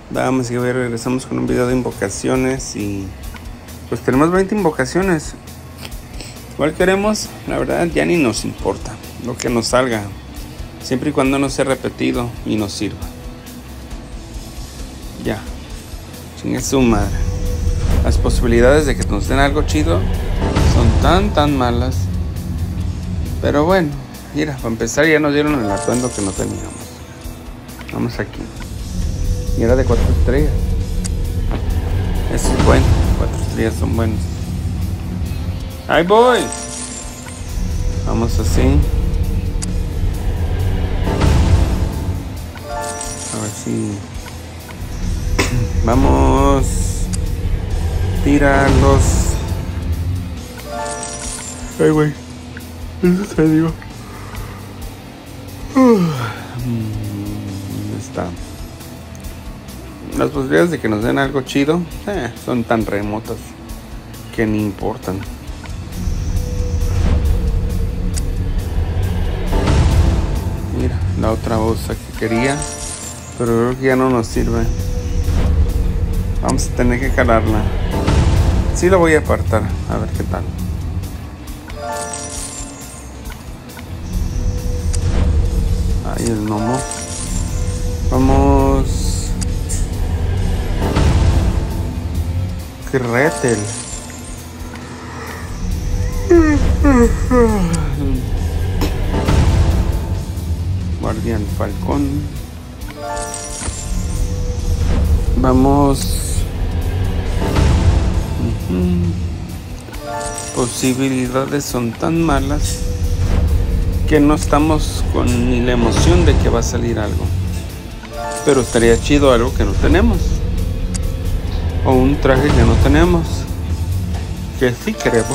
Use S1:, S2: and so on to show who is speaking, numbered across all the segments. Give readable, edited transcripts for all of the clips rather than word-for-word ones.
S1: Vamos a ver, regresamos con un video de invocaciones y pues tenemos 20 invocaciones. Igual queremos, la verdad ya ni nos importa lo que nos salga, siempre y cuando no sea repetido y nos sirva. Ya, chingue su madre. Las posibilidades de que nos den algo chido son tan malas. Pero bueno, mira, para empezar ya nos dieron el atuendo que no teníamos. Vamos aquí. Y era de 4 estrellas. Eso es bueno, 4 estrellas son buenos. ¡Ahí voy! Vamos así. A ver si... Vamos. Tíralo. Ay, güey. Eso se dio. ¿Dónde está? Las posibilidades de que nos den algo chido son tan remotas que ni importan. Mira, la otra bolsa que quería, pero creo que ya no nos sirve. Vamos a tener que calarla. Sí, la voy a apartar, a ver qué tal. Ahí el gnomo. Vamos. Gretel. Guardián Falcón. Vamos. Posibilidades son tan malas que no estamos con ni la emoción de que va a salir algo. Pero estaría chido algo que no tenemos. O un traje que no tenemos, que sí queremos.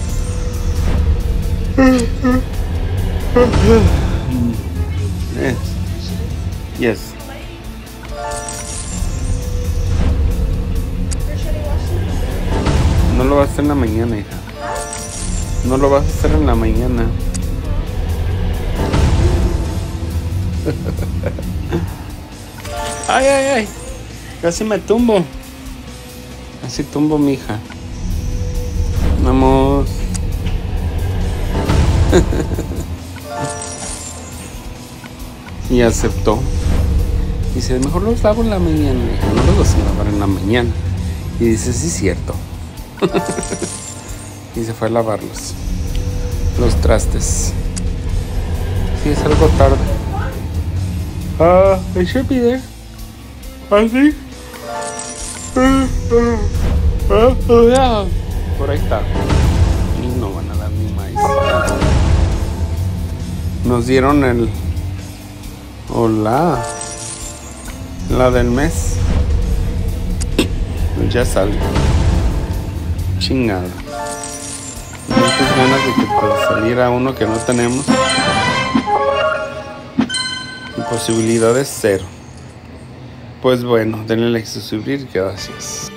S1: Yes. No lo vas a hacer en la mañana, hija. No lo vas a hacer en la mañana. Ay, ay, ay. Casi me tumbo. Así tumbo mi hija. Vamos. Y aceptó. Dice, mejor los lavo en la mañana. Dije, no los vas a lavar en la mañana. Y dice, sí, cierto. Y se fue a lavarlos. Los trastes. Sí, es algo tarde. It should be there. ¿Así? Por ahí está. Y no van a dar ni maíz. Nos dieron el... Hola. La del mes. Ya salió. Chingada. Muchas ganas de que pueda saliera uno que no tenemos. Y posibilidades cero. Pues bueno, denle like, suscribir, gracias.